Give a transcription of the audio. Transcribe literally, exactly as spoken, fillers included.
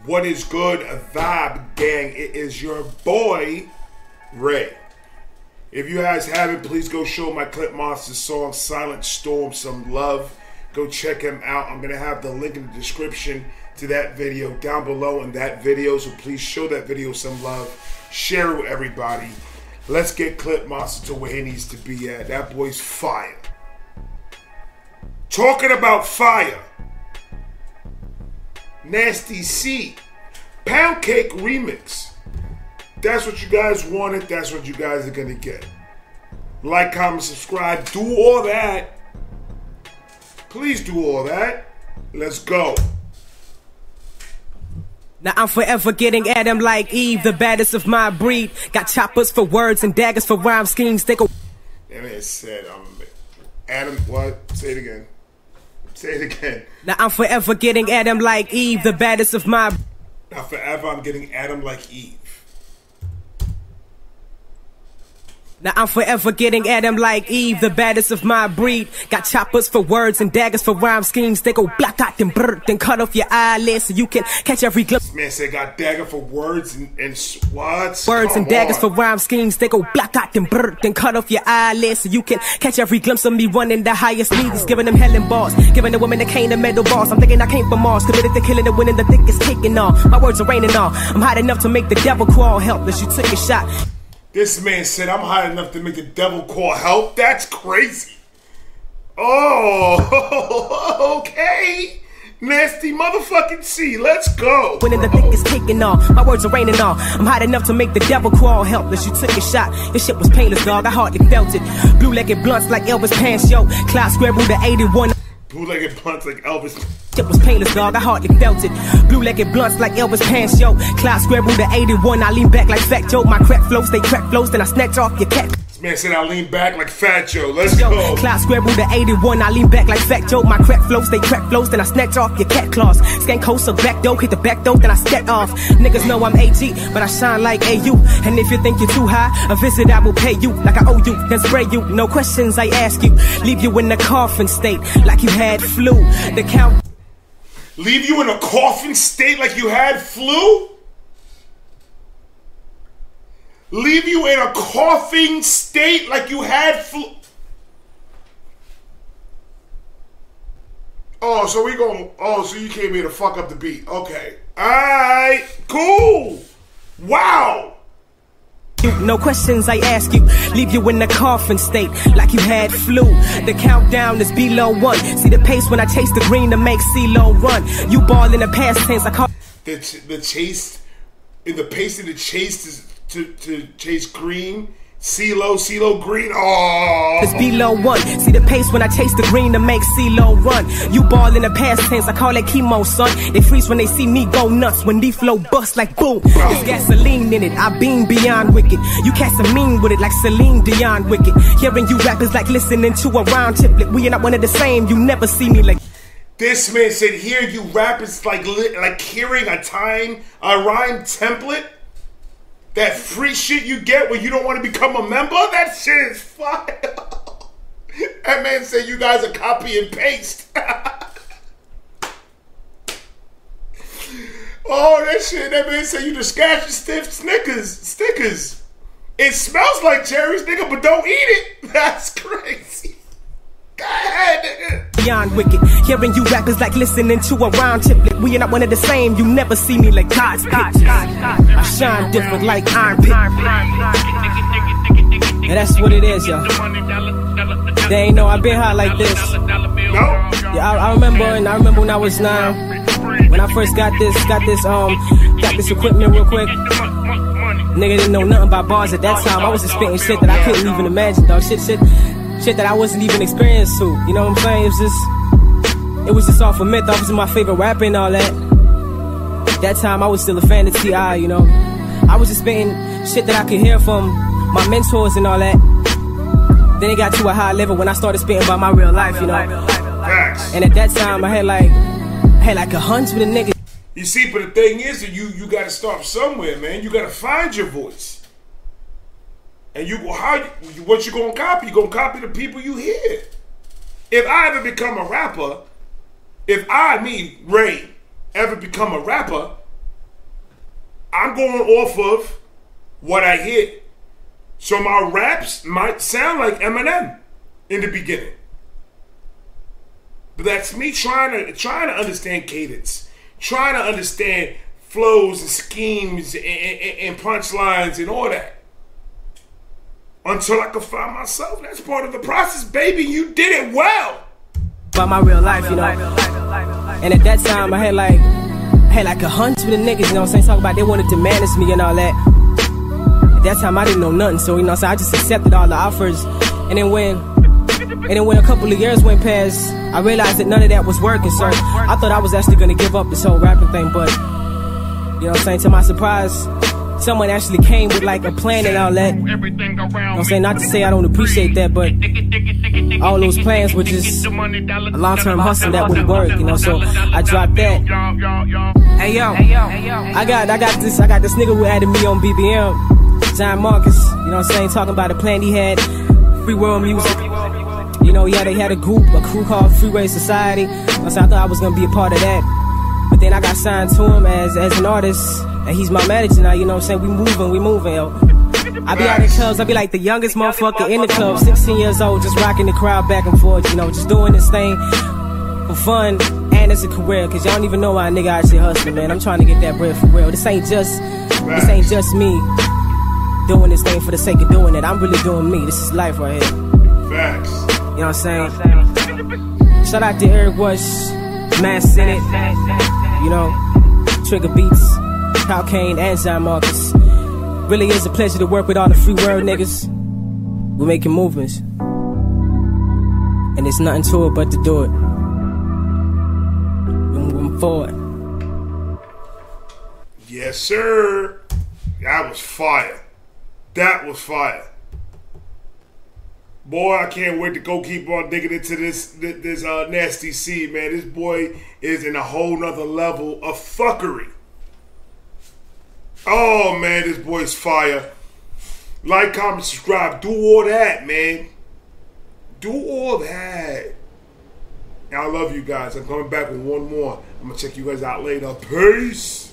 What is good, Vibe Gang? It is your boy, Ray. If you guys haven't, please go show my Clip Monster song, Silent Storm, some love. Go check him out. I'm going to have the link in the description to that video down below in that video. So please show that video some love. Share it with everybody. Let's get Clip Monster to where he needs to be at. That boy's fire. Talking about fire. Nasty C, Pound Cake remix. That's what you guys wanted. That's what you guys are gonna get. Like, comment, subscribe, do all that. Please do all that. Let's go. Now I'm forever getting at him like Eve, the baddest of my breed. Got choppers for words and daggers for rhyme schemes. They go. That man said, um, Adam, what? Say it again. Say it again. Now I'm forever getting at him like Eve, the baddest of my. Now forever I'm getting at him like Eve. Now I'm forever getting at him like Eve, the baddest of my breed. Got choppers for words and daggers for rhyme schemes. They go black out then brr, then cut off your eyelids so you can catch every glimpse. This man said got dagger for words and, and what? Words Come and daggers on. for rhyme schemes. They go black out then brr, then cut off your eyelids so you can catch every glimpse of me running the highest leagues. Giving them hell and balls, giving the women that came to medal balls. I'm thinking I came from Mars, committed to killing and winning, the thickest taking on. My words are raining on. I'm hot enough to make the devil crawl helpless. You took a shot. This man said, I'm high enough to make the devil call help. That's crazy. Oh, okay. Nasty motherfucking C. Let's go. Winning the thickest taking on. My words are raining on. I'm hot enough to make the devil crawl helpless. You took a shot. Your shit was painless, dog. I hardly felt it. Blue-legged blunts like Elvis pants, yo. Cloud Square Root of eighty-one. Blue-legged blunts like Elvis. Shit was painless, dog. I hardly felt it. Blue-legged blunts like Elvis pants, yo. Cloud Square Root of eighty-one. I lean back like Fat Joe. My crack flows, they crack flows. Then I snatch off your cat. Man said I lean back like Fat Joe. Let's Yo, go. Cloud Square Root of eighty-one. I lean back like Fat Joe. My crack flows, they crack flows. Then I snatch off your cat claws. Skank coast or back door, hit the back door, then I step off. Niggas know I'm A G, but I shine like A U. And if you think you're too high, a visit I will pay you like I owe you. Then spray you, no questions I ask you. Leave you in the coffin state like you had flu. The count. Leave you in a coffin state like you had flu? Leave you in a coughing state like you had flu? Oh, so we going, oh, so you came here to fuck up the beat. Okay. Alright, cool. Wow. No questions I ask you. Leave you in the coffin state like you had flu. The countdown is below one. See the pace when I chase the green to make C-Lo run. You ball in the past tense. I call the ch the chase in the pace of the chase is to to chase green. C-Lo, C-Lo green. Oh, it's below one. See the pace when I chase the green to make C-Lo run. You ball in the past tense, I call that chemo, son. They freeze when they see me go nuts. When D-Flow bust like boom. There's gasoline in it, I beam beyond wicked. You cats are mean with it like Celine Dion wicked. Hearing you rappers like listening to a round triplet. We are not one of the same, you never see me like. This man said, hear you rappers like like hearing a time, a rhyme template. That free shit you get when you don't want to become a member? That shit is fire. That man said you guys are copy and paste. Oh, that shit. That man said you just scratch the stiff Snickers. Stickers. It smells like cherries, nigga, but don't eat it. That's crazy. Go ahead, nigga. Beyond wicked. Hearing you rappers like listening to a round triplet. We are not one of the same. You never see me like God's pictures. I shine different like iron pit. And that's what it is, yo. They ain't know I've been hot like this. No. Yeah, I, I remember, and I remember when I was nine, when I first got this, got this, um, got this equipment real quick. Nigga didn't know nothing about bars at that time. I was just spitting shit that I couldn't even imagine, dog. Shit, shit, shit that I wasn't even experienced to. You know what I'm saying? It was just, it was just all for myth. I was my favorite rapper and all that. That time I was still a fan of T I, you know. I was just spitting shit that I could hear from my mentors and all that. Then it got to a high level when I started spitting about my real life, you know. And at that time I had like, I had like a hundred of niggas. You see, but the thing is that you you got to start somewhere, man. You got to find your voice. And you how you, what you gonna copy? You gonna copy the people you hear. If I ever become a rapper, if I, me, Ray, ever become a rapper, I'm going off of what I hear. So my raps might sound like Eminem in the beginning. But that's me trying to trying to understand cadence, trying to understand flows and schemes and, and, and punchlines and all that. Until I can find myself. That's part of the process, baby. You did it well. About my real life, you know. And at that time, I had like, I had like a hunch with the niggas, you know what I'm saying? Talk about they wanted to manage me and all that. At that time, I didn't know nothing, so you know what I'm saying? I just accepted all the offers. And then when, and then when a couple of years went past, I realized that none of that was working. So I thought I was actually gonna give up this whole rapping thing, but you know what I'm saying? To my surprise, someone actually came with like a plan and all that. You know what I'm saying? Not to say I don't appreciate that, but all those plans were just a long-term hustle that wouldn't work, you know, so I dropped that. Hey yo, I got I got this I got this nigga who added me on B B M, John Marcus, you know what I'm saying, talking about a plan he had, Free World Music. You know, he had a, he had a group, a crew called Freeway Society. You know what I'm saying? I thought I was gonna be a part of that. But then I got signed to him as as an artist. And he's my manager now, you know what I'm saying? We moving, we moving, yo. I be out in clubs, I be like the youngest motherfucker in the club, sixteen years old, just rocking the crowd back and forth, you know, just doing this thing for fun and as a career, cause y'all don't even know why a nigga out here hustling, man. I'm trying to get that bread for real. This ain't just, this ain't just me doing this thing for the sake of doing it. I'm really doing me. This is life right here. Facts. You know what I'm saying? Shout out to Eric Wush, Man Senate, you know, Trigger Beats, Kyle Kane, and John Marcus. Really is a pleasure to work with all the Free World niggas. We're making movements. And there's nothing to it but to do it. We're moving forward. Yes, sir. That was fire. That was fire. Boy, I can't wait to go keep on digging into this this uh, Nasty C, man. This boy is in a whole nother level of fuckery. Oh, man, this boy's fire. Like, comment, subscribe. Do all that, man. Do all that. I love you guys. I'm coming back with one more. I'm going to check you guys out later. Peace.